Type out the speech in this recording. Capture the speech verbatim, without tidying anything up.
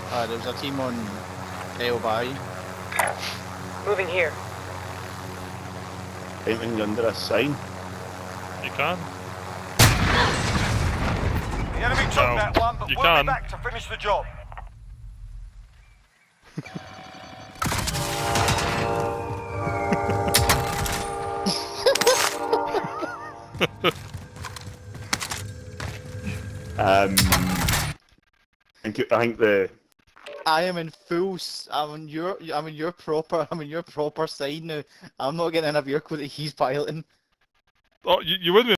Uh, there's a team on Dale Bay. Moving here. Anything under a sign? You can. The enemy took No, that one, but you we'll can. be back to finish the job. um, I think, I think the I am in full. s- I'm in your. I'm in your proper. I'm in your proper side now. I'm not getting in a vehicle that he's piloting. Oh, you, you wouldn't